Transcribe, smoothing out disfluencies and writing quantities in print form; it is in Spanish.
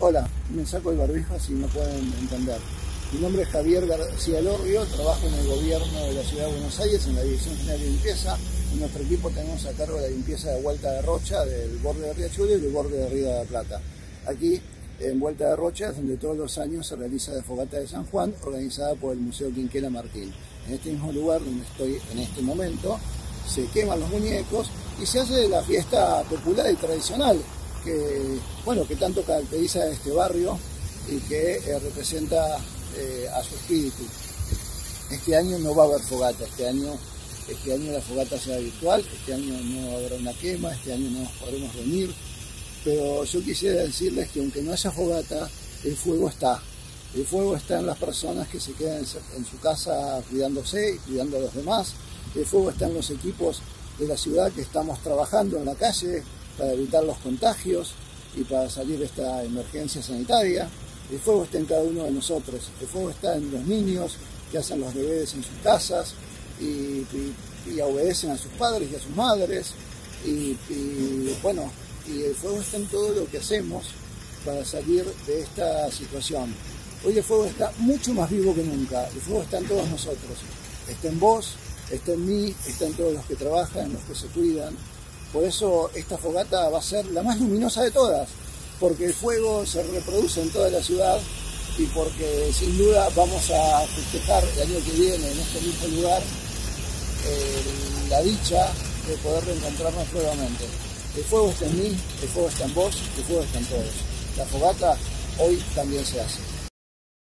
Hola, me saco el barbijo así me pueden entender. Mi nombre es Javier García Lorrio, trabajo en el gobierno de la Ciudad de Buenos Aires en la Dirección General de Limpieza. En nuestro equipo tenemos a cargo la limpieza de Vuelta de Rocha, del borde de Riachuelo y del borde de Río de la Plata. Aquí en Vuelta de Rocha es donde todos los años se realiza la fogata de San Juan, organizada por el Museo Quinquela Martín. En este mismo lugar donde estoy en este momento, se queman los muñecos y se hace la fiesta popular y tradicional que tanto caracteriza a este barrio y que representa a su espíritu. Este año no va a haber fogata, este año la fogata será virtual, este año no habrá una quema, este año no nos podremos reunir, pero yo quisiera decirles que aunque no haya fogata, el fuego está. El fuego está en las personas que se quedan en su casa cuidándose y cuidando a los demás. El fuego está en los equipos de la ciudad que estamos trabajando en la calle para evitar los contagios y para salir de esta emergencia sanitaria. El fuego está en cada uno de nosotros. El fuego está en los niños que hacen los deberes en sus casas y obedecen a sus padres y a sus madres. Y el fuego está en todo lo que hacemos para salir de esta situación. Hoy el fuego está mucho más vivo que nunca. El fuego está en todos nosotros. Está en vos, está en mí, está en todos los que trabajan, en los que se cuidan. Por eso esta fogata va a ser la más luminosa de todas, porque el fuego se reproduce en toda la ciudad y porque sin duda vamos a festejar el año que viene en este mismo lugar la dicha de poder reencontrarnos nuevamente. El fuego está en mí, el fuego está en vos, el fuego está en todos. La fogata hoy también se hace.